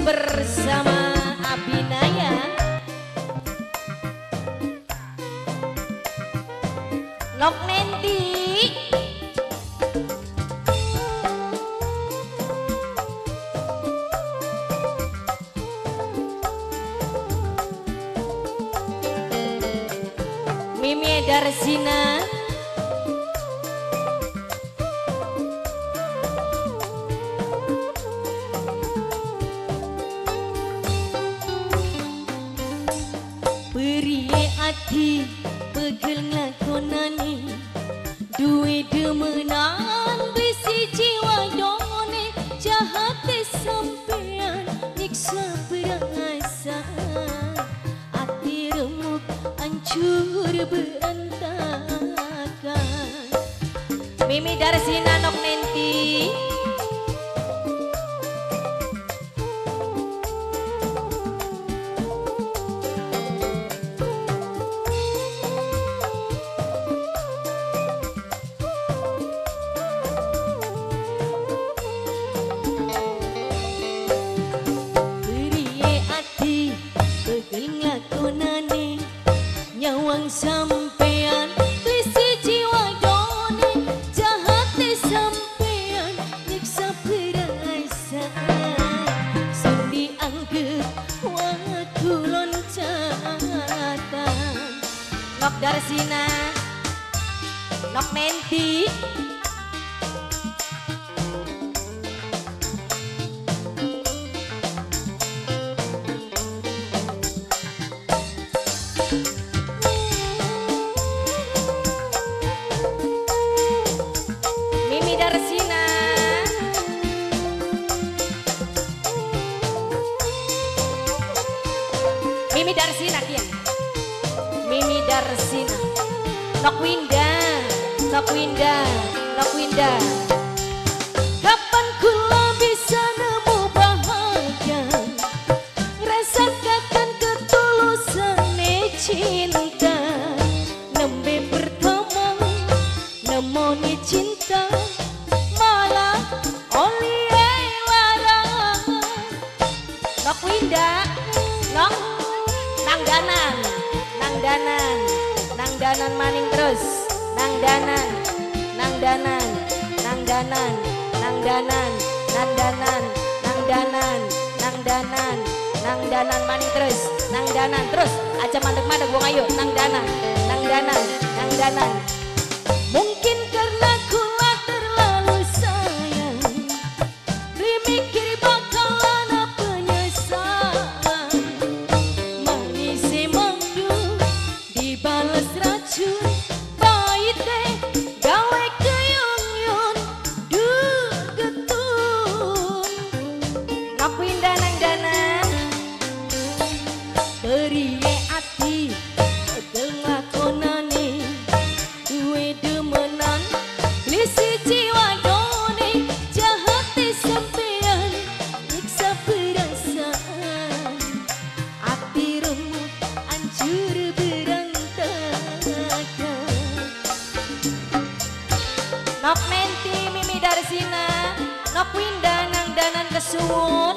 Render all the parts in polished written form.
bersama Abinaya. Nok Nendi Mimi Darsina Peri ati pegel ngakonane duwe demenan besi jiwa done jahat sampean nyiksa perasaan ati remuk hancur berantakan. Mimi Darsina Nok Nenti nyawang sampean lisi jiwa done jahat sampean nyiksa perasaan sundi anggap waktu loncatan. Nok Darsina Nok Nenti Mimi Darsina kian Mimi Darsina Nok Winda Nok Winda Nok Winda kapan kula bisa nemu bahagia rasakan ketulusan cinta nembe pertama nemoni cinta malah oli larang. Nok Winda Nok nang danan maning terus nang danan maning terus nang danan terus aja mandek buang ayo nang danan mungkin karena kula terlalu sayang dimikir bakalan penyesalan manis mangdu dibalas racun pahit deh gawe keyong-yong getun. Nok Winda nang danan teriye ati pegel lakonane duwe demenan lisi jiwa done jahat sampean nyiksa perasaan ati remuk hancur berantakan. Nok Nenti Mimi Darsina Nok Winda nang danan kesuwun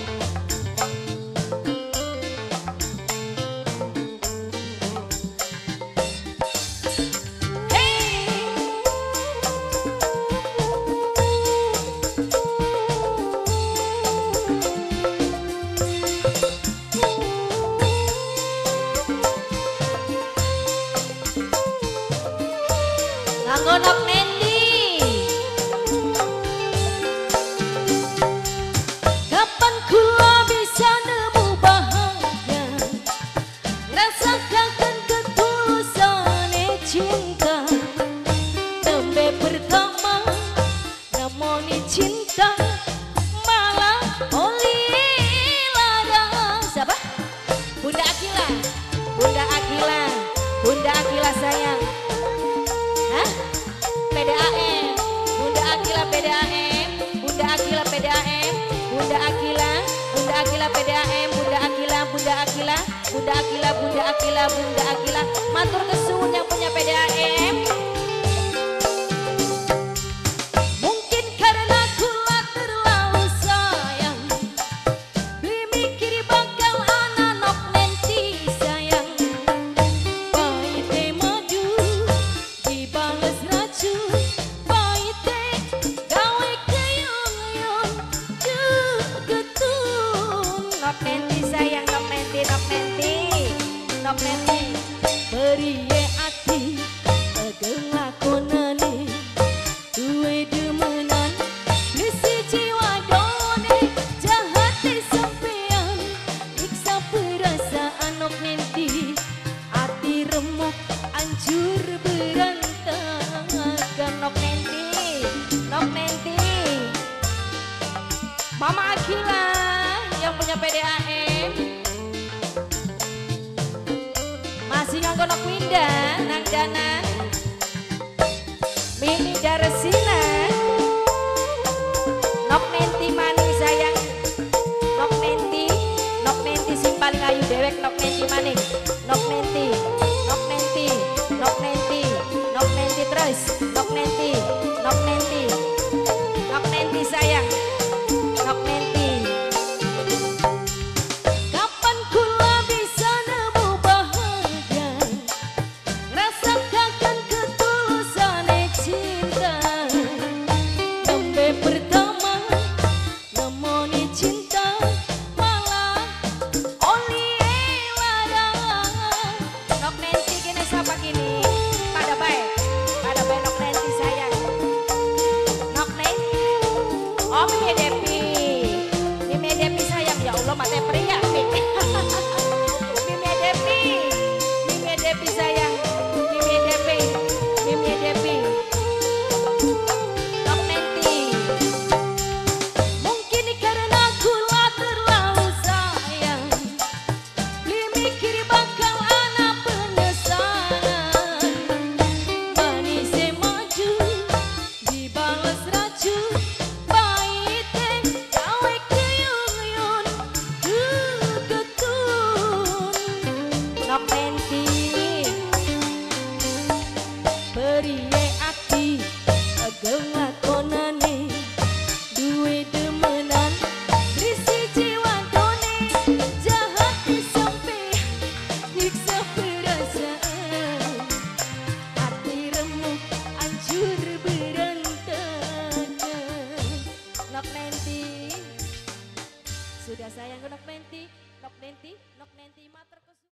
nganggo Nok Nendi kapan kula bisa nemu bahagia rasakan ketulusan cinta tembe pertama namoni cinta malah oli larang. Siapa? Bunda Akila sayang. Hah? PDAM Bunda Akila PDAM Bunda Akila PDAM Bunda Akila PDAM Bunda Akila matur kesuwun yang punya PDAM. Mungkin karena kula terlalu sayang Akila yang punya PDAM masih nganggo nok pindah nang danan Mimi Darsina nok nenti maning sayang nok nenti sing paling ayu dewek nok nenti maning nok nenti terus nok nenti sayang nok nenti